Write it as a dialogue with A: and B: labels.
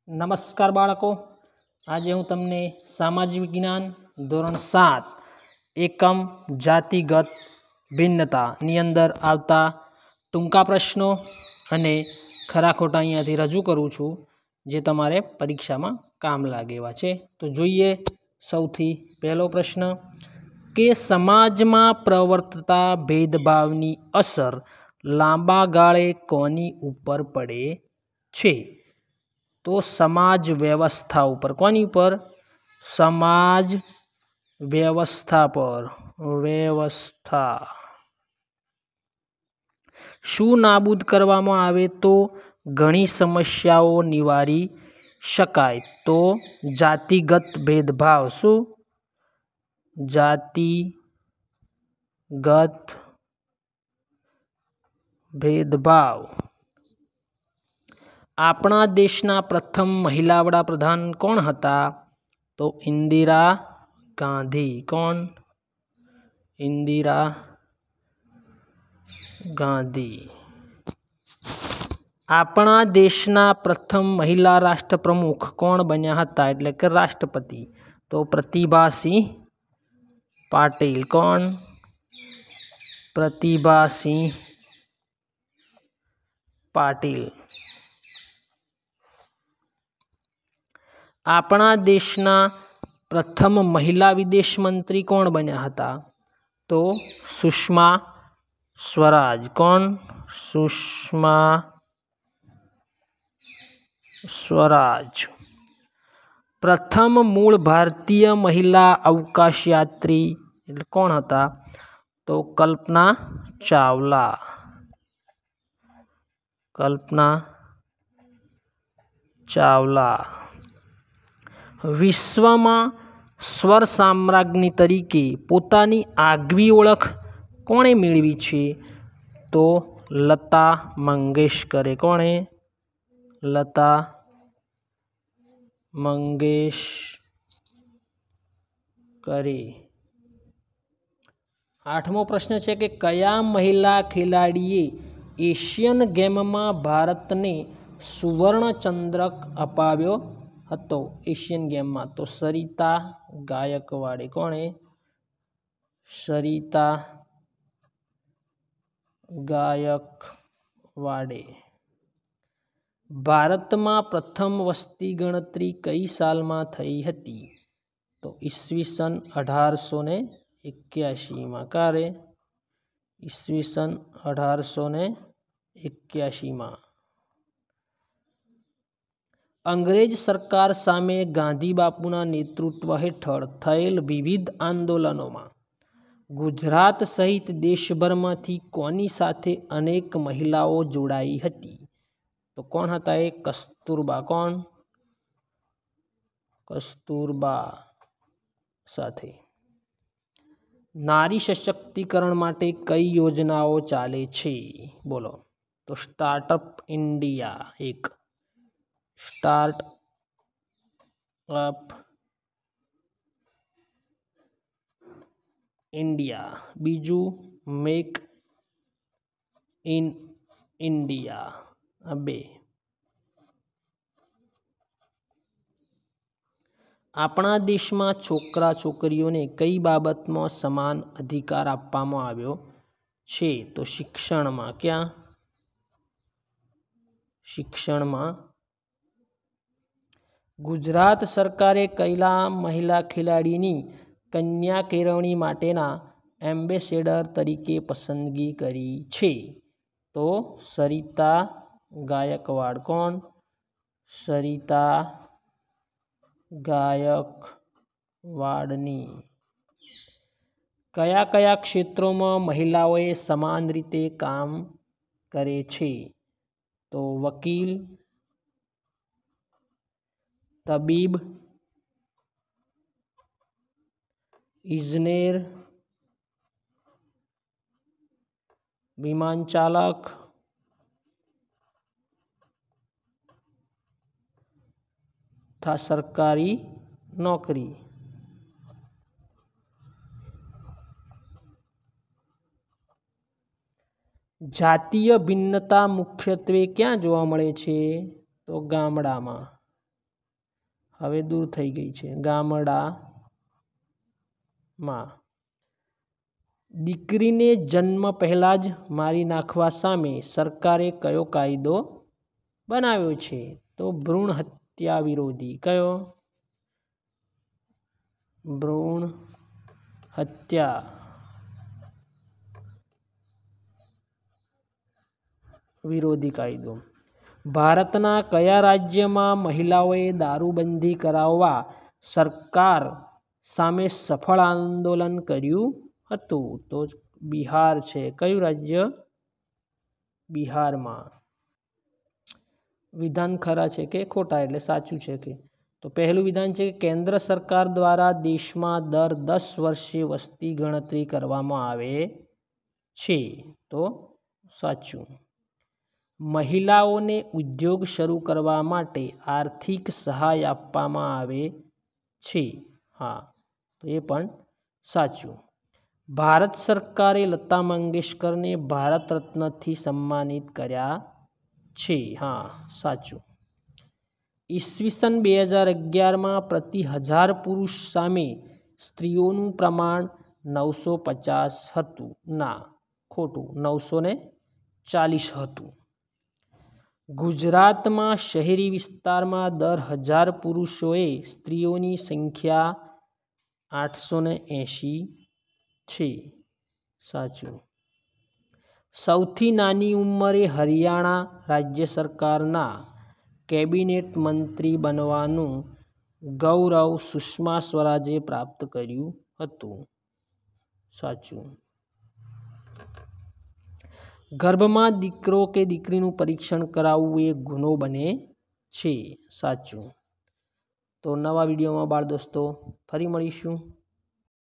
A: નમસ્કાર બાળકો, આજે હું તમને સામાજિક વિજ્ઞાન ધોરણ 7 એકમ જાતિગત ભિન્નતાની અંદર આવતા ટૂંકા પ્રશ્નો અને ખરા ખોટા અહીંયાથી રજૂ કરું છું, જે તમારે પરીક્ષામાં કામ લાગે એવા છે. તો જોઈએ સૌથી પહેલો પ્રશ્ન કે સમાજમાં પ્રવર્તતા ભેદભાવની અસર લાંબા ગાળે કોની ઉપર પડે છે? તો સમાજ વ્યવસ્થા ઉપર. કોની ઉપર? સમાજ વ્યવસ્થા પર. વ્યવસ્થા શું નાબૂદ કરવામાં આવે તો ઘણી સમસ્યાઓ નિવારી શકાય? તો જાતિગત ભેદભાવ. શું? જાતિગત ભેદભાવ. આપણા દેશના પ્રથમ મહિલા વડાપ્રધાન કોણ હતા? તો ઇન્દિરા ગાંધી. કોણ? ઇન્દિરા ગાંધી. આપણા દેશના પ્રથમ મહિલા રાષ્ટ્રપ્રમુખ કોણ બન્યા હતા, એટલે કે રાષ્ટ્રપતિ? તો પ્રતિભાસિંહ પાટીલ. કોણ? પ્રતિભાસિંહ પાટીલ. આપણા દેશના પ્રથમ મહિલા વિદેશ મંત્રી કોણ બન્યા હતા? તો સુષ્મા સ્વરાજ. કોણ? સુષ્મા સ્વરાજ. પ્રથમ મૂળ ભારતીય મહિલા અવકાશયાત્રી એટલે કોણ હતા? તો કલ્પના ચાવલા. કલ્પના ચાવલા. વિશ્વમાં સ્વર સામ્રાજ્ઞી તરીકે પોતાની આગવી ઓળખ કોણે મેળવી છે? તો લતા મંગેશકરે. કોણે? લતા મંગેશકરે. 8મો પ્રશ્ન છે કે કયા મહિલા ખેલાડીએ એશિયન ગેમમાં ભારતને સુવર્ણ ચંદ્રક અપાવ્યો હતો? એશિયન ગેમમાં. તો સરિતા ગાયકવાડે. કોણે? સરિતા ગાયકવાડે. ભારતમાં પ્રથમ વસ્તી ગણતરી કઈ સાલમાં થઈ હતી? તો ઈસવીસન 1881માં. ક્યારે? ઈસવીસન 1881માં. અંગ્રેજ સરકાર સામે ગાંધી બાપુના નેતૃત્વ હેઠળ થયેલ વિવિધ આંદોલનોમાં ગુજરાત સહિત દેશભરમાંથી કોની સાથે અનેક મહિલાઓ જોડાઈ હતી? તો કોણ હતા એ? કસ્તુરબા. કોણ? કસ્તુરબા સાથે. નારી સશક્તિકરણ માટે કઈ યોજનાઓ ચાલે છે? બોલો. તો સ્ટાર્ટઅપ ઇન્ડિયા. એક સ્ટાર્ટ અપ ઇન્ડિયા. બીજું મેક ઇન ઇન્ડિયા. આ બે. આપણા દેશમાં છોકરા છોકરીઓને કઈ બાબતમાં સમાન અધિકાર આપવામાં આવ્યો છે? તો શિક્ષણમાં. ક્યાં? શિક્ષણમાં. ગુજરાત સરકારે કયા મહિલા ખેલાડીની કન્યા કેળવણી માટેના એમ્બેસેડર તરીકે પસંદગી કરી છે? તો સરિતા ગાયકવાડ. કોણ? સરિતા ગાયકવાડની. કયા કયા ક્ષેત્રોમાં મહિલાઓએ સમાન રીતે કામ કરે છે? તો વકીલ, તબીબ, ઇજનેર, વિમાન ચાલક, તથા સરકારી નોકરી. જાતીય ભિન્નતા મુખ્યત્વે ક્યાં જોવા મળે છે? તો ગામડામાં. હવે દૂર થઈ ગઈ છે. ગામડામાં દીકરીને જન્મ પહેલાં જ મારી નાખવા સામે સરકારે કયો કાયદો બનાવ્યો છે? તો ભ્રૂણ હત્યા વિરોધી. કયો? ભ્રૂણ હત્યા વિરોધી કાયદો. ભારતના કયા રાજ્યમાં મહિલાઓએ દારૂબંધી કરાવવા સરકાર સામે સફળ આંદોલન કર્યું હતું? તો બિહાર છે. કયું રાજ્ય? બિહારમાં. વિધાન ખરા છે કે ખોટા? એટલે સાચું છે કે. તો પહેલું વિધાન છે કે કેન્દ્ર સરકાર દ્વારા દેશમાં દર 10 વર્ષે વસ્તી ગણતરી કરવામાં આવે છે. તો સાચું. મહિલાઓને ઉદ્યોગ શરૂ કરવા માટે આર્થિક સહાય આપવામાં આવે છે. હા, તો એ પણ સાચું. ભારત સરકારે લતા મંગેશકરને ભારત રત્નથી સન્માનિત કર્યા છે. હા, સાચું. ઈસવીસન 2011માં પ્રતિ 1000 પુરુષ સામે સ્ત્રીઓનું પ્રમાણ 950 હતું. ના, ખોટું. 940 હતું. ગુજરાતમાં શહેરી વિસ્તારમાં દર 1000 પુરુષોએ સ્ત્રીઓની સંખ્યા 880 છે. સાચું. સૌથી નાની ઉંમરે હરિયાણા રાજ્ય સરકારના કેબિનેટ મંત્રી બનવાનું ગૌરવ સુષ્મા સ્વરાજે પ્રાપ્ત કર્યું હતું. સાચું. ગર્ભમાં દીકરો કે દીકરીનું પરીક્ષણ કરાવવું એ ગુનો બને છે. સાચું. તો નવા વિડીયોમાં બાળ દોસ્તો ફરી મળીશું.